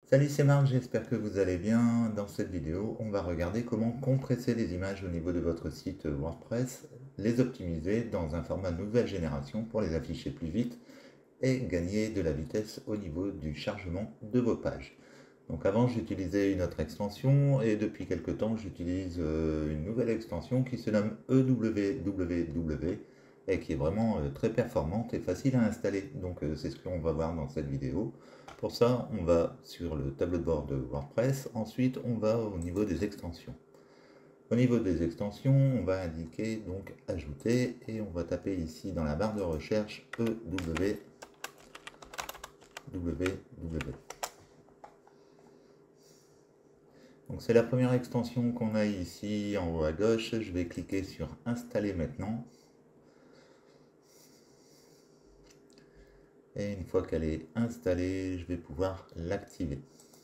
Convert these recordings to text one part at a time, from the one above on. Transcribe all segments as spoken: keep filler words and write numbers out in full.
Salut, c'est Marc, j'espère que vous allez bien. Dans cette vidéo, on va regarder comment compresser les images au niveau de votre site WordPress, les optimiser dans un format nouvelle génération pour les afficher plus vite et gagner de la vitesse au niveau du chargement de vos pages. Donc avant, j'utilisais une autre extension et depuis quelques temps, j'utilise euh, une nouvelle extension qui se nomme E W W W et qui est vraiment euh, très performante et facile à installer. Donc euh, c'est ce qu'on va voir dans cette vidéo. Pour ça, on va sur le tableau de bord de WordPress. Ensuite, on va au niveau des extensions. Au niveau des extensions, on va indiquer donc ajouter et on va taper ici dans la barre de recherche E W W W. Donc c'est la première extension qu'on a ici en haut à gauche. Je vais cliquer sur installer maintenant. Et une fois qu'elle est installée, je vais pouvoir l'activer.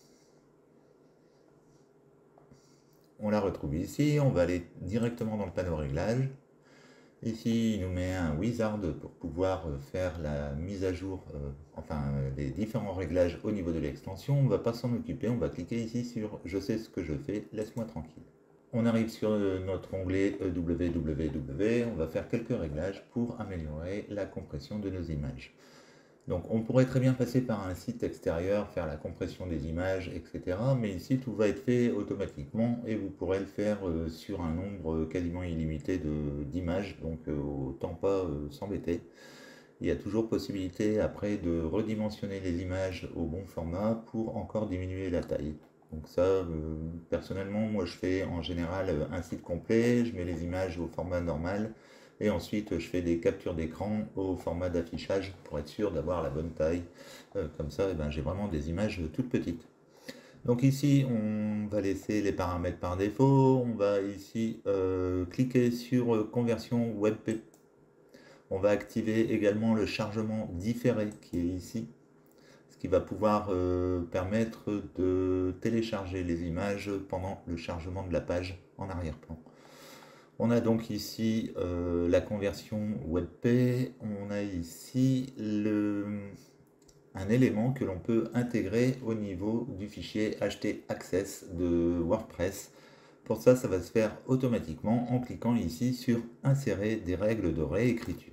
On la retrouve ici, on va aller directement dans le panneau réglage. Ici, il nous met un wizard pour pouvoir faire la mise à jour, euh, enfin les différents réglages au niveau de l'extension. On ne va pas s'en occuper, on va cliquer ici sur « Je sais ce que je fais, laisse-moi tranquille ». On arrive sur notre onglet E W W W, on va faire quelques réglages pour améliorer la compression de nos images. Donc on pourrait très bien passer par un site extérieur, faire la compression des images, et cetera. Mais ici tout va être fait automatiquement et vous pourrez le faire sur un nombre quasiment illimité d'images, donc autant pas s'embêter. Il y a toujours possibilité après de redimensionner les images au bon format pour encore diminuer la taille. Donc ça, euh, personnellement, moi je fais en général un site complet, je mets les images au format normal et ensuite je fais des captures d'écran au format d'affichage pour être sûr d'avoir la bonne taille. Euh, comme ça, eh ben, j'ai vraiment des images toutes petites. Donc ici, on va laisser les paramètres par défaut. On va ici euh, cliquer sur conversion WebP. On va activer également le chargement différé qui est ici, ce qui va pouvoir euh, permettre de télécharger les images pendant le chargement de la page en arrière-plan. On a donc ici euh, la conversion WebP, on a ici le, un élément que l'on peut intégrer au niveau du fichier htaccess de WordPress. Pour ça, ça va se faire automatiquement en cliquant ici sur insérer des règles de réécriture.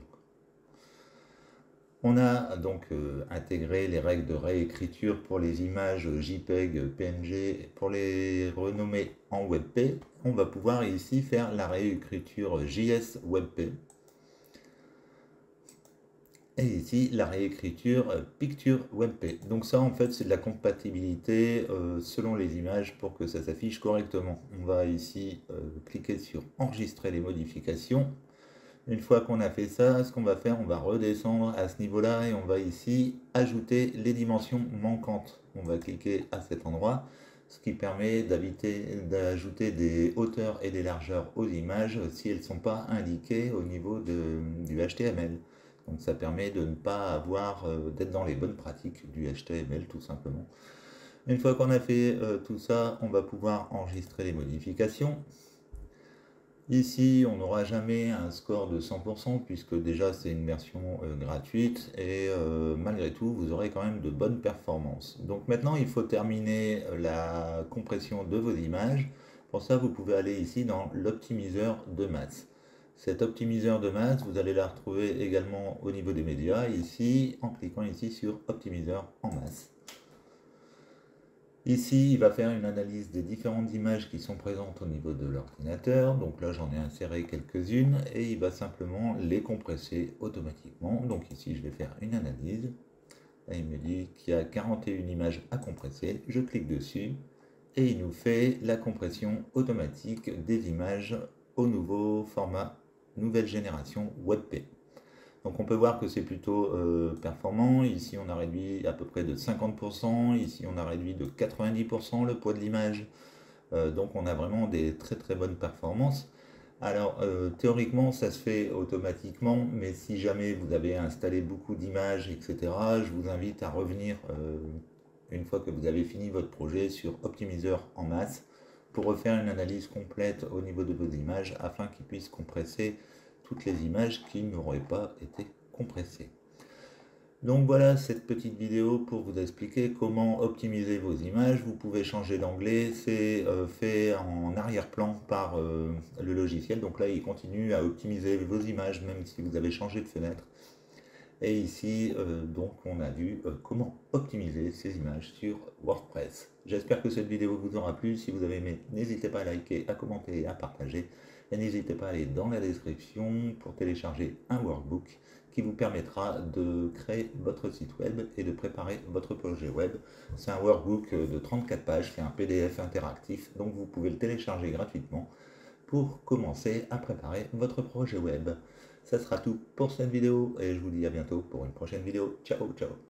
On a donc euh, intégré les règles de réécriture pour les images JPEG, P N G, pour les renommer en WebP. On va pouvoir ici faire la réécriture J S WebP. Et ici, la réécriture Picture WebP. Donc ça, en fait, c'est de la compatibilité euh, selon les images pour que ça s'affiche correctement. On va ici euh, cliquer sur Enregistrer les modifications. Une fois qu'on a fait ça, ce qu'on va faire, on va redescendre à ce niveau-là et on va ici ajouter les dimensions manquantes. On va cliquer à cet endroit, ce qui permet d'ajouter des hauteurs et des largeurs aux images si elles ne sont pas indiquées au niveau de, du H T M L. Donc ça permet de ne pas avoir, euh, d'être dans les bonnes pratiques du H T M L tout simplement. Une fois qu'on a fait euh, tout ça, on va pouvoir enregistrer les modifications. Ici, on n'aura jamais un score de cent pour cent puisque déjà c'est une version euh, gratuite et euh, malgré tout, vous aurez quand même de bonnes performances. Donc maintenant, il faut terminer la compression de vos images. Pour ça, vous pouvez aller ici dans l'optimiseur de masse. Cet optimiseur de masse, vous allez la retrouver également au niveau des médias, ici, en cliquant ici sur optimiseur en masse. Ici, il va faire une analyse des différentes images qui sont présentes au niveau de l'ordinateur. Donc là, j'en ai inséré quelques-unes et il va simplement les compresser automatiquement. Donc ici, je vais faire une analyse. Là, il me dit qu'il y a quarante et une images à compresser. Je clique dessus et il nous fait la compression automatique des images au nouveau format nouvelle génération WebP. Donc on peut voir que c'est plutôt euh, performant. Ici on a réduit à peu près de cinquante pour cent, ici on a réduit de quatre-vingt-dix pour cent le poids de l'image. Euh, donc on a vraiment des très très bonnes performances. Alors euh, théoriquement ça se fait automatiquement, mais si jamais vous avez installé beaucoup d'images, et cetera, je vous invite à revenir euh, une fois que vous avez fini votre projet sur Optimiseur en masse pour refaire une analyse complète au niveau de vos images afin qu'ils puissent compresser toutes les images qui n'auraient pas été compressées. Donc voilà cette petite vidéo pour vous expliquer comment optimiser vos images. Vous pouvez changer d'anglais, c'est euh, fait en arrière-plan par euh, le logiciel. Donc là, il continue à optimiser vos images même si vous avez changé de fenêtre. Et ici, euh, donc, on a vu euh, comment optimiser ces images sur WordPress. J'espère que cette vidéo vous aura plu. Si vous avez aimé, n'hésitez pas à liker, à commenter et à partager. Et n'hésitez pas à aller dans la description pour télécharger un workbook qui vous permettra de créer votre site web et de préparer votre projet web. C'est un workbook de trente-quatre pages, c'est un P D F interactif, donc vous pouvez le télécharger gratuitement pour commencer à préparer votre projet web. Ça sera tout pour cette vidéo et je vous dis à bientôt pour une prochaine vidéo. Ciao, ciao.